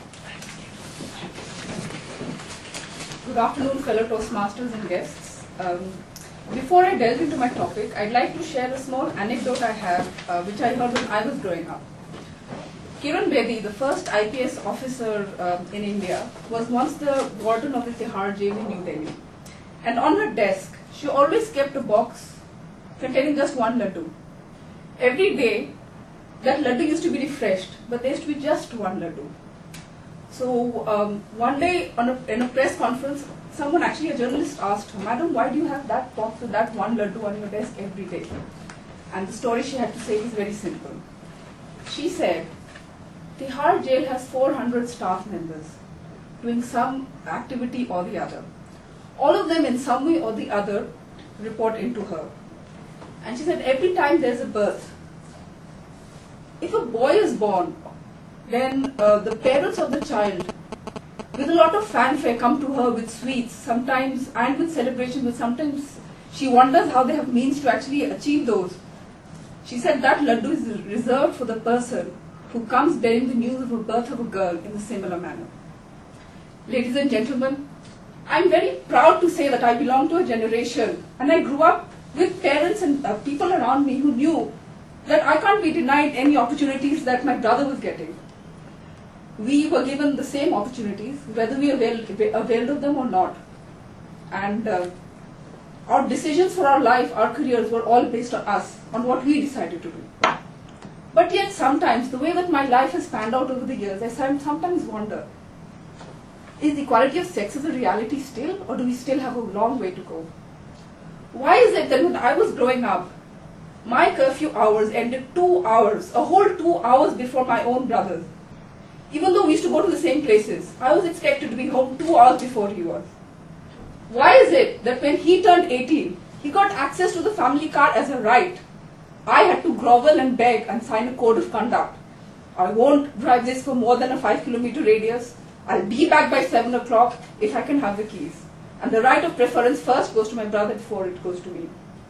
Good afternoon, fellow Toastmasters and guests. Before I delve into my topic, I'd like to share a small anecdote I have, which I heard when I was growing up. Kiran Bedi, the first IPS officer in India, was once the warden of the Tihar jail in New Delhi. And on her desk, she always kept a box containing just one laddu. Every day, that laddu used to be refreshed, but there used to be just one laddu. So one day in a press conference, someone, actually a journalist, asked her, "Madam, why do you have that box with that one laddu on your desk every day?" And the story she had to say is very simple. She said, Tihar jail has 400 staff members doing some activity or the other. All of them in some way or the other report into her. And she said every time there's a birth, if a boy is born, then the parents of the child, with a lot of fanfare, come to her with sweets, sometimes, and with celebration, but sometimes she wonders how they have means to actually achieve those. She said that laddu is reserved for the person who comes bearing the news of the birth of a girl in a similar manner. Ladies and gentlemen, I'm very proud to say that I belong to a generation, and I grew up with parents and people around me who knew that I can't be denied any opportunities that my brother was getting. We were given the same opportunities, whether we availed of them or not. And our decisions for our life, our careers, were all based on us, on what we decided to do. But yet sometimes, the way that my life has panned out over the years, I sometimes wonder, is equality of sexes a reality still, or do we still have a long way to go? Why is it that when I was growing up, my curfew hours ended 2 hours, a whole 2 hours before my own brothers? Even though we used to go to the same places, I was expected to be home 2 hours before he was. Why is it that when he turned 18, he got access to the family car as a right? I had to grovel and beg and sign a code of conduct. I won't drive this for more than a 5-kilometer radius. I'll be back by 7 o'clock if I can have the keys. And the right of preference first goes to my brother before it goes to me.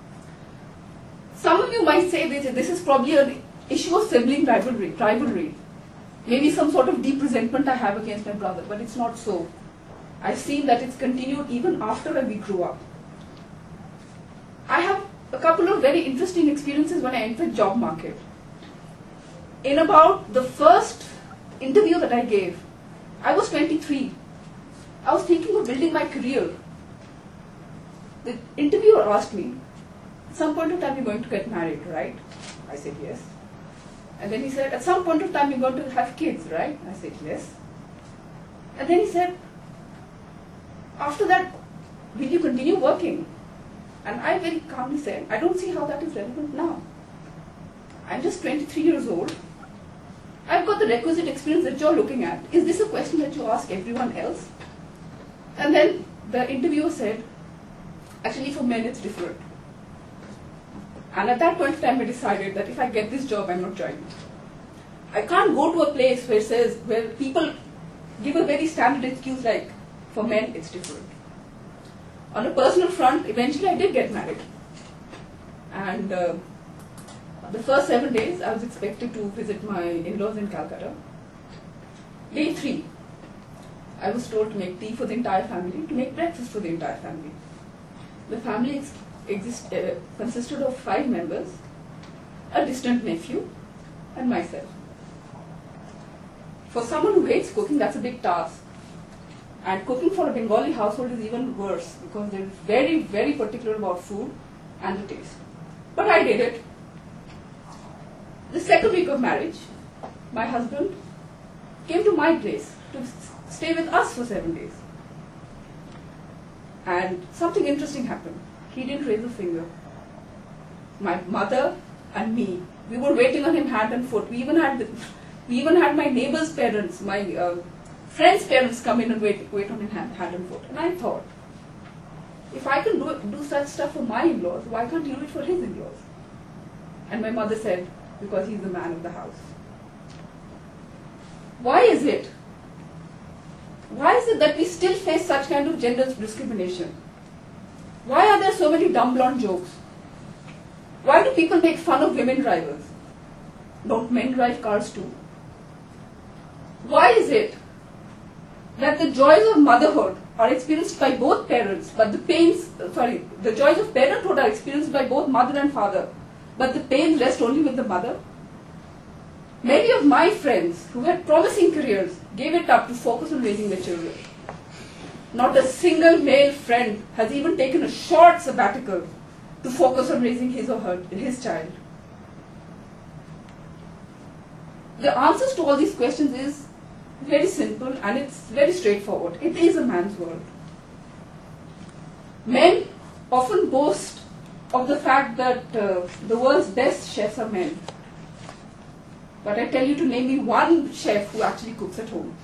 Some of you might say this is probably an issue of sibling rivalry. Maybe some sort of deep resentment I have against my brother, but it's not so. I've seen that it's continued even after we grew up. I have a couple of very interesting experiences when I entered the job market. In about the first interview that I gave, I was 23. I was thinking of building my career. The interviewer asked me, at some point of time you're going to get married, right? I said yes. And then he said, at some point of time you're going to have kids, right? I said yes. And then he said, after that, will you continue working? And I very calmly said, I don't see how that is relevant now. I'm just 23 years old. I've got the requisite experience that you're looking at. Is this a question that you ask everyone else? And then the interviewer said, actually for men it's different. And at that point in time I decided that if I get this job, I'm not joining. I can't go to a place where people give a very standard excuse like, for men it's different. On a personal front, eventually I did get married. And the first 7 days I was expected to visit my in-laws in Calcutta. Day 3, I was told to make tea for the entire family, to make breakfast for the entire family. The family consisted of 5 members, a distant nephew, and myself. For someone who hates cooking, that's a big task. And cooking for a Bengali household is even worse because they're very, very particular about food and the taste. But I did it. The second week of marriage, my husband came to my place to stay with us for 7 days. And something interesting happened. He didn't raise a finger. My mother and me, we were waiting on him hand and foot. We even had my neighbor's parents, my friends' parents come in and wait on him hand and foot. And I thought, if I can do such stuff for my in-laws, why can't he do it for his in-laws? And my mother said, because he's the man of the house. Why is it? Why is it that we still face such kind of gender discrimination? Why are there so many dumb blonde jokes? Why do people make fun of women drivers? Don't men drive cars too? Why is it that the joys of motherhood are experienced by both parents, but the joys of parenthood are experienced by both mother and father, but the pain rests only with the mother? Many of my friends who had promising careers gave it up to focus on raising their children. Not a single male friend has even taken a short sabbatical to focus on raising his or his child. The answers to all these questions is very simple and it's very straightforward. It is a man's world. Men often boast of the fact that the world's best chefs are men. But I tell you to name me one chef who actually cooks at home.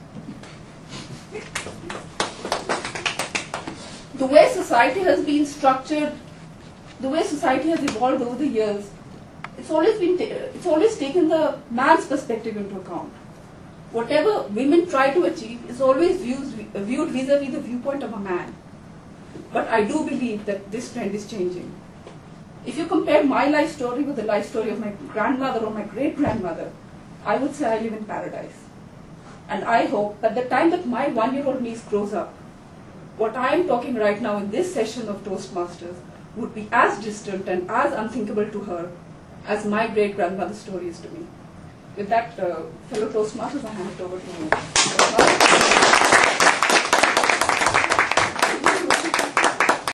The way society has been structured, the way society has evolved over the years, it's always taken the man's perspective into account. Whatever women try to achieve is always viewed vis-a-vis the viewpoint of a man. But I do believe that this trend is changing. If you compare my life story with the life story of my grandmother or my great-grandmother, I would say I live in paradise. And I hope that the time that my one-year-old niece grows up, what I am talking right now in this session of Toastmasters would be as distant and as unthinkable to her as my great-grandmother's story is to me. With that, fellow Toastmasters, I hand it over to you.